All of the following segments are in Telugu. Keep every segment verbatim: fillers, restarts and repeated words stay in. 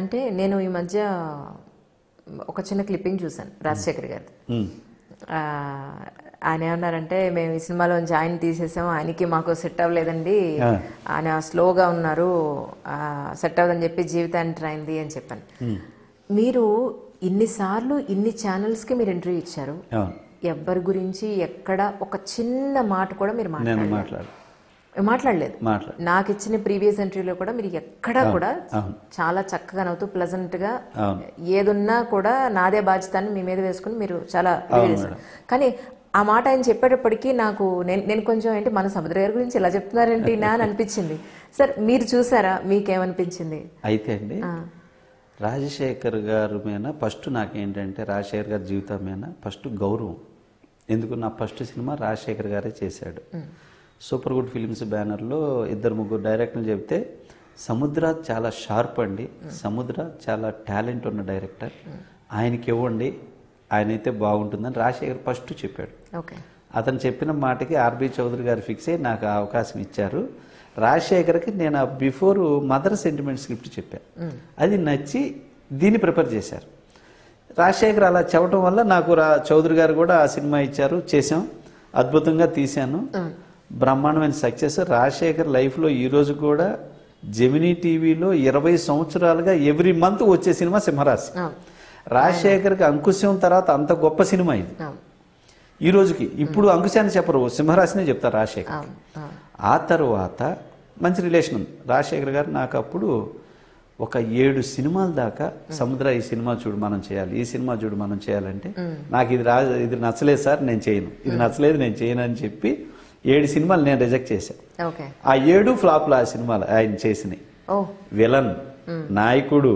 అంటే నేను ఈ మధ్య ఒక చిన్న క్లిప్పింగ్ చూసాను రాజశేఖర్ గారి. ఆయన ఏమన్నారంటే, మేము ఈ సినిమాలోంచి ఆయన తీసేసాం, ఆయనకి మాకు సెట్ అవ్వలేదండి, ఆయన స్లోగా ఉన్నారు, సెట్ అవ్వదని చెప్పి జీవితాన్ని అయింది అని చెప్పాను. మీరు ఇన్నిసార్లు ఇన్ని ఛానల్స్కి మీరు ఇంటర్వ్యూ ఇచ్చారు, ఎవరి గురించి ఎక్కడ ఒక చిన్న మాట కూడా మీరు మాట్లాడలేదు మాట్లాడలేదు నాకు ఇచ్చిన ప్రీవియస్ ఇంటర్వ్యూలో కూడా మీరు ఎక్కడా కూడా చాలా చక్కగా నవ్వుతూ ప్లెజెంట్ గా ఏదున్నా కూడా నాదే బాధ్యత అని మీ మీద వేసుకుని మీరు చాలా చేశారు. కానీ ఆ మాట ఆయన చెప్పేటప్పటికీ నాకు నేను నేను కొంచెం ఏంటి మన సముద్ర గారి గురించి ఇలా చెప్తున్నారేంటి నా అని అనిపించింది. సార్ మీరు చూసారా, మీకేమనిపించింది? అయితే అండి రాజశేఖర్ గారి మీద ఫస్ట్ నాకేంటంటే రాజశేఖర్ గారి జీవితం మీద ఫస్ట్ గౌరవం. ఎందుకు, నా ఫస్ట్ సినిమా రాజశేఖర్ గారే చేశాడు. సూపర్ గుడ్ ఫిలిమ్స్ బ్యానర్లో ఇద్దరు ముగ్గురు డైరెక్టర్లు చెప్తే సముద్ర చాలా షార్ప్ అండి, సముద్ర చాలా టాలెంట్ ఉన్న డైరెక్టర్, ఆయనకి ఇవ్వండి, ఆయన అయితే బాగుంటుందని రాజశేఖర్ ఫస్ట్ చెప్పాడు. అతను చెప్పిన మాటకి ఆర్బి చౌదరి గారు ఫిక్స్ అయ్యి నాకు అవకాశం ఇచ్చారు. రాజశేఖర్కి నేను బిఫోర్ మదర్ సెంటిమెంట్ స్క్రిప్ట్ చెప్పాను, అది నచ్చి దీన్ని ప్రిపేర్ చేశారు. రాజశేఖర్ అలా చెప్పడం వల్ల నాకు రా చౌదరి గారు కూడా ఆ సినిమా ఇచ్చారు, చేసాం, అద్భుతంగా తీశాను, బ్రహ్మాండమైన సక్సెస్. రాజశేఖర్ లైఫ్లో ఈరోజు కూడా జెమినీ టీవీలో ఇరవై సంవత్సరాలుగా ఎవ్రీ మంత్ వచ్చే సినిమా సింహరాశి. రాజశేఖర్కి అంకుశం తర్వాత అంత గొప్ప సినిమా ఇది ఈ రోజుకి. ఇప్పుడు అంకుశాన్ని చెప్పరు, సింహరాశినే చెప్తారు రాజశేఖర్. ఆ తర్వాత మంచి రిలేషన్ ఉంది రాజశేఖర్ గారు నాకు. అప్పుడు ఒక ఏడు సినిమాల దాకా సముద్ర ఈ సినిమా చూడు మనం చేయాలి, ఈ సినిమా చూడు మనం చేయాలంటే నాకు ఇది రా ఇది నచ్చలేదు సార్ నేను చేయను, ఇది నచ్చలేదు నేను చేయను అని చెప్పి ఏడు సినిమాలు నేను రిజెక్ట్ చేశాను. ఆ ఏడు ఫ్లాప్లు ఆ సినిమాలు ఆయన చేసినాయి. విలన్, నాయకుడు,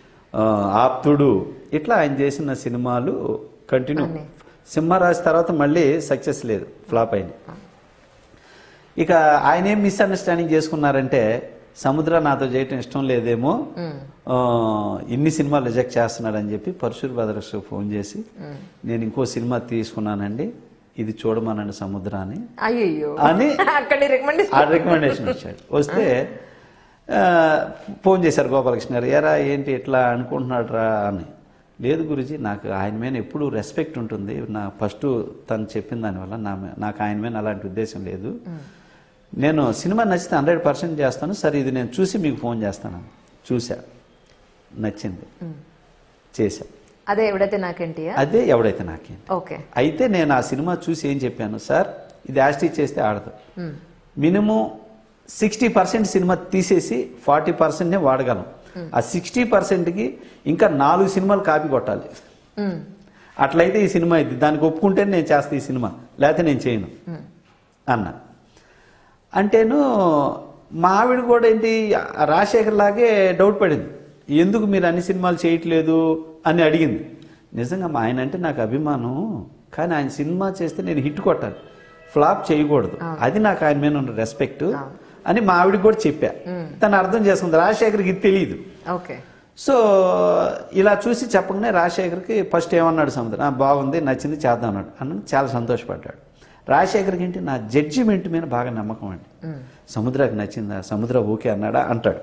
ఆప్తుడు, ఇట్లా ఆయన చేసిన సినిమాలు కంటిన్యూ. సింహరాశి తర్వాత మళ్ళీ సక్సెస్ లేదు, ఫ్లాప్ అయింది. ఇక ఆయన ఏం మిస్అండర్స్టాండింగ్ చేసుకున్నారంటే సముద్ర నాతో చేయటం ఇష్టం లేదేమో, ఇన్ని సినిమాలు రిజెక్ట్ చేస్తున్నాడని చెప్పి పరశుర్ బ్రదర్స్ ఫోన్ చేసి నేను ఇంకో సినిమా తీసుకున్నానండి, ఇది చూడమనండి సముద్ర అని అని ఆ రికమెండేషన్ వచ్చాడు. వస్తే ఫోన్ చేశారు గోపాలకృష్ణ గారు, ఎరా ఏంటి ఇట్లా అనుకుంటున్నాడు రా అని. లేదు గురుజీ, నాకు ఆయన మీద ఎప్పుడు రెస్పెక్ట్ ఉంటుంది, నా ఫస్ట్ తను చెప్పిన దానివల్ల నా నాకు ఆయన మీద అలాంటి ఉద్దేశం లేదు, నేను సినిమా నచ్చితే హండ్రెడ్ పర్సెంట్ చేస్తాను, సరే ఇది నేను చూసి మీకు ఫోన్ చేస్తాను. చూసా, నచ్చింది, చేశా. అదే ఎవడైతే నాకేంటి అదే ఎవడైతే నాకేంటి. ఓకే. అయితే నేను ఆ సినిమా చూసి ఏం చెప్పాను, సార్ ఇది యాస్టిచ్ చేస్తే ఆడదు, మినిమం సిక్స్టీ పర్సెంట్ సినిమా తీసేసి ఫార్టీ పర్సెంట్నే వాడగలం, ఆ సిక్స్టీ పర్సెంట్కి ఇంకా నాలుగు సినిమాలు కాపీ కొట్టాలి, అట్లయితే ఈ సినిమా ఇది, దానికి ఒప్పుకుంటే నేను చేస్తాను ఈ సినిమా, లేకపోతే నేను చేయను అన్న. అంటేను మా ఆవిడ కూడా ఏంటి రాజశేఖర్ లాగే డౌట్ పడింది, ఎందుకు మీరు అన్ని సినిమాలు చేయట్లేదు అని అడిగింది. నిజంగా మా ఆయన అంటే నాకు అభిమానం, కానీ ఆయన సినిమా చేస్తే నేను హిట్ కొట్టాలి, ఫ్లాప్ చేయకూడదు, అది నాకు ఆయన మీద ఉన్న రెస్పెక్ట్ అని మా ఆవిడకి కూడా చెప్పా. తను అర్థం చేసుకుంది, రాజశేఖర్కి ఇది తెలియదు. సో ఇలా చూసి చెప్పగానే రాజశేఖర్కి ఫస్ట్ ఏమన్నాడు సముద్ర, బాగుంది నచ్చింది చేద్దాం అన్నాడు. అన్న చాలా సంతోషపడ్డాడు. రాజశేఖర్కి ఏంటి నా జడ్జిమెంట్ మీద బాగా నమ్మకం అండి, సముద్రకి నచ్చిందా, సముద్ర ఓకే అన్నాడా అంటాడు.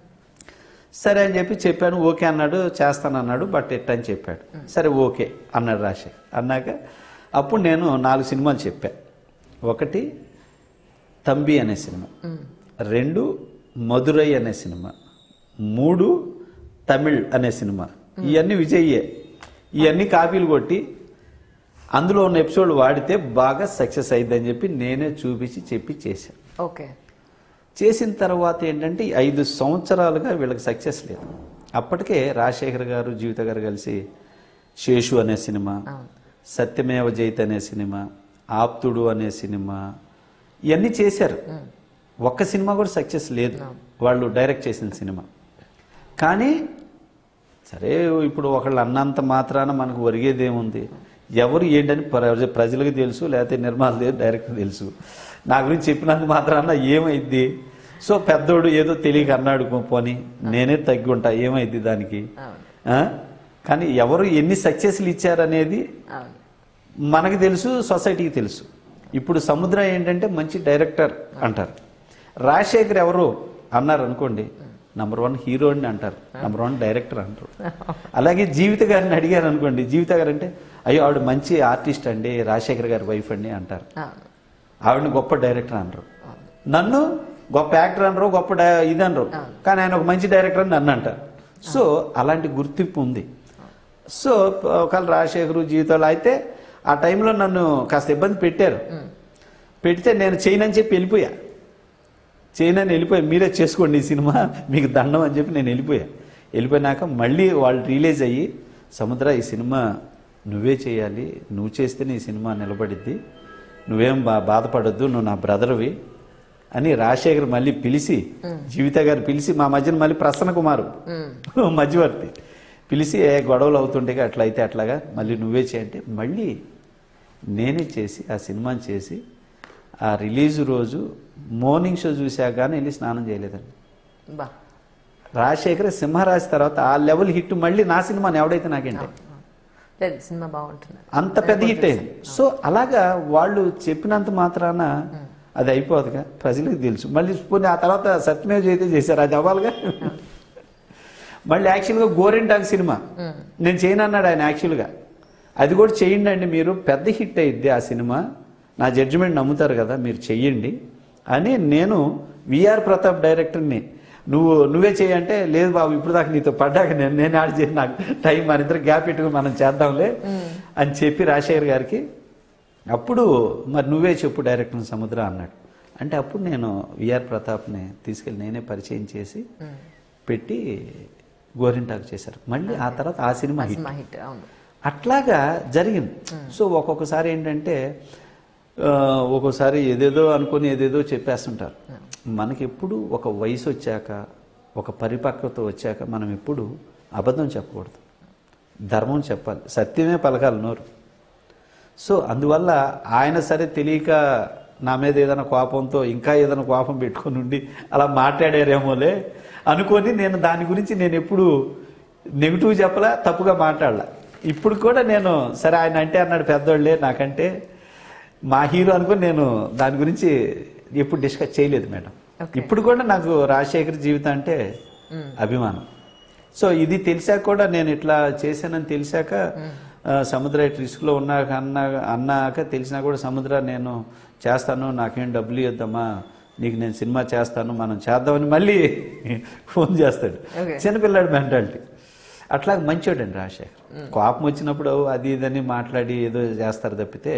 సరే అని చెప్పి చెప్పాను, ఓకే అన్నాడు, చేస్తానన్నాడు, బట్ ఎట్ అని చెప్పాడు. సరే ఓకే అన్నాడు రాజశేఖర్. అన్నాక అప్పుడు నేను నాలుగు సినిమాలు చెప్పా. ఒకటి తంబి అనే సినిమా, రెండు మధురై అనే సినిమా, మూడు తమిళ్ అనే సినిమా. ఇవన్నీ విజయ్యే, ఇవన్నీ కాపీలు కొట్టి అందులో ఉన్న ఎపిసోడ్ వాడితే బాగా సక్సెస్ అయిందని చెప్పి నేనే చూపించి చెప్పి చేశాను. ఓకే. చేసిన తర్వాత ఏంటంటే ఐదు సంవత్సరాలుగా వీళ్ళకి సక్సెస్ లేదు. అప్పటికే రాజశేఖర్ గారు జీవిత గారు కలిసి శేషు అనే సినిమా, సత్యమేవ జయత్ అనే సినిమా, ఆప్తుడు అనే సినిమా, ఇవన్నీ చేశారు. ఒక్క సినిమా కూడా సక్సెస్ లేదు వాళ్ళు డైరెక్ట్ చేసిన సినిమా. కానీ సరే ఇప్పుడు ఒకళ్ళు అన్నంత మాత్రాన మనకు ఒరిగేదేముంది, ఎవరు ఏంటని ప్రజలకు తెలుసు, లేకపోతే నిర్మాతలు డైరెక్టర్ తెలుసు. నా గురించి చెప్పినంత మాత్రాన ఏమైద్ది, సో పెద్దోడు ఏదో తెలియక అన్నాడు పోని నేనే తగ్గి ఉంటా, ఏమైద్ది దానికి. కానీ ఎవరు ఎన్ని సక్సెస్లు ఇచ్చారనేది మనకు తెలుసు, సొసైటీకి తెలుసు. ఇప్పుడు సముద్ర ఏంటంటే మంచి డైరెక్టర్ అంటారు, రాజశేఖర్ ఎవరు అన్నారు అనుకోండి, నంబర్ వన్ హీరోని అంటారు, నంబర్ వన్ డైరెక్టర్ అంటారు. అలాగే జీవిత గారిని అడిగారు అనుకోండి, జీవిత గారు అంటే అయ్యో ఆవిడ మంచి ఆర్టిస్ట్ అండి, రాజశేఖర్ గారి వైఫ్ అండి అంటారు. ఆవిడని గొప్ప డైరెక్టర్ అంటారు. నన్ను గొప్ప యాక్టర్ అనరు, గొప్ప ఇది అనరు, కానీ ఆయన ఒక మంచి డైరెక్టర్ అని నన్ను అంటారు. సో అలాంటి గుర్తింపు ఉంది. సో ఒకవేళ రాజశేఖరు జీవితాలు అయితే ఆ టైంలో నన్ను కాస్త ఇబ్బంది పెట్టారు. పెడితే నేను చేయనని చెప్పి వెళ్ళిపోయా. చేయనని వెళ్ళిపోయా, మీరే చేసుకోండి ఈ సినిమా మీకు దండం అని చెప్పి నేను వెళ్ళిపోయా. వెళ్ళిపోయినాక మళ్ళీ వాళ్ళు రిలీజ్ అయ్యి, సముద్ర ఈ సినిమా నువ్వే చేయాలి, నువ్వు చేస్తేనే ఈ సినిమా నిలబడిద్ది, నువ్వేం బా బాధపడద్దు, నువ్వు నా బ్రదర్వి అని రాజశేఖర్ మళ్ళీ పిలిచి, జీవిత గారు పిలిచి, మా మధ్యన మళ్ళీ ప్రసన్న కుమారు మధ్యవర్తి పిలిచి ఏ గొడవలు అవుతుంటే అట్లా అయితే అట్లాగా మళ్ళీ నువ్వే చేయంటే మళ్ళీ నేనే చేసి ఆ సినిమాని చేసి ఆ రిలీజ్ రోజు మార్నింగ్ షో చూశాక కానీ వెళ్ళి స్నానం చేయలేదండి. రాజశేఖర్ సింహరాశి తర్వాత ఆ లెవెల్ హిట్ మళ్ళీ నా సినిమాని ఎవడైతే నాకేంటి సినిమా బాగుంటుంది, అంత పెద్ద హిట్ అయింది. సో అలాగా వాళ్ళు చెప్పినంత మాత్రాన అది అయిపోదుగా, ప్రజలకు తెలుసు. మళ్ళీ పోనీ ఆ తర్వాత సత్యమేవ జయతే చేశారు, అది అవ్వాలిగా. మళ్ళీ యాక్చువల్గా గోరింటాక్ సినిమా నేను చేయను అన్నాడు ఆయన. యాక్చువల్గా అది కూడా చేయండి అండి మీరు, పెద్ద హిట్ అయ్యిద్ది ఆ సినిమా, నా జడ్జిమెంట్ నమ్ముతారు కదా, మీరు చెయ్యండి అని నేను విఆర్ ప్రతాప్ డైరెక్టర్ని నువ్వు నువ్వే చేయంటే, లేదు బాబు ఇప్పుడు దాకా నీతో పడ్డాక నేను నేను యాడ్ చేసి నాకు టైం మన ఇద్దరు గ్యాప్ పెట్టుకుని మనం చేద్దాంలే అని చెప్పి రాజశేఖర్ గారికి అప్పుడు మరి నువ్వే చెప్పు డైరెక్టర్ సముద్ర అన్నాడు. అంటే అప్పుడు నేను విఆర్ ప్రతాప్ని తీసుకెళ్ళి నేనే పరిచయం చేసి పెట్టి గోరింటాకు చేశారు. మళ్ళీ ఆ తర్వాత ఆ సినిమా హిట్. అట్లాగా జరిగింది. సో ఒక్కొక్కసారి ఏంటంటే ఒక్కోసారి ఏదేదో అనుకుని ఏదేదో చెప్పేస్తుంటారు. మనకి ఎప్పుడు ఒక వయసు వచ్చాక, ఒక పరిపక్వత వచ్చాక మనం ఎప్పుడు అబద్ధం చెప్పకూడదు, ధర్మం చెప్పాలి, సత్యమే పలకాలి నోరు. సో అందువల్ల ఆయన సరే తెలియక నా మీద ఏదైనా కోపంతో ఇంకా ఏదైనా కోపం పెట్టుకుని ఉండి అలా మాట్లాడారేమోలే అనుకొని నేను దాని గురించి నేను ఎప్పుడు నెగిటివ్ చెప్పలా, తప్పుగా మాట్లాడలా. ఇప్పుడు కూడా నేను సరే ఆయన అంటే అన్నాడు పెద్దోళ్ళే నాకంటే మా హీరో అనుకుని నేను దాని గురించి ఎప్పుడు డిస్కస్ చేయలేదు మేడం. ఇప్పుడు కూడా నాకు రాజశేఖర్ జీవితం అంటే అభిమానం. సో ఇది తెలిసాక కూడా నేను ఇట్లా చేశానని తెలిసాక సముద్ర రిస్క్లో ఉన్నాక అన్నా అన్నాక తెలిసినా కూడా సముద్ర నేను చేస్తాను, నాకేం డబ్బులు ఇద్దామా, నీకు నేను సినిమా చేస్తాను, మనం చేద్దామని మళ్ళీ ఫోన్ చేస్తాడు. చిన్నపిల్లాడు మెంటాలిటీ. అట్లా మంచోడండి రాజశేఖర్. కోపం వచ్చినప్పుడు అది ఇదని మాట్లాడి ఏదో చేస్తారు తప్పితే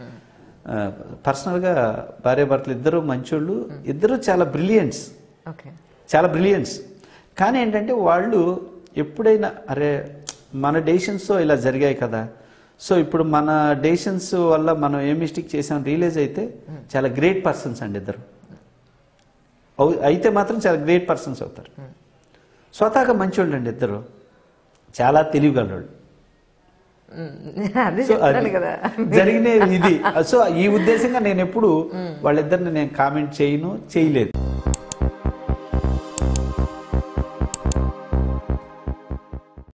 పర్సనల్గా భార్య భర్తలు ఇద్దరు మంచోళ్ళు, ఇద్దరు చాలా బ్రిలియంట్స్, చాలా బ్రిలియంట్స్. కానీ ఏంటంటే వాళ్ళు ఎప్పుడైనా అరే మన డెసిషన్స్తో ఇలా జరిగాయి కదా, సో ఇప్పుడు మన డెసిషన్స్ వల్ల మనం ఏ మిస్టేక్ చేసాం రియలైజ్ అయితే చాలా గ్రేట్ పర్సన్స్ అండి ఇద్దరు. అయితే మాత్రం చాలా గ్రేట్ పర్సన్స్ అవుతారు. స్వతహాగా మంచోళ్ళు అండి ఇద్దరు, చాలా తెలియగలరు. జరిగిన ఇది. సో ఈ ఉద్దేశంగా నేను ఎప్పుడు వాళ్ళిద్దరిని నేను కామెంట్ చేయను, చేయలేదు.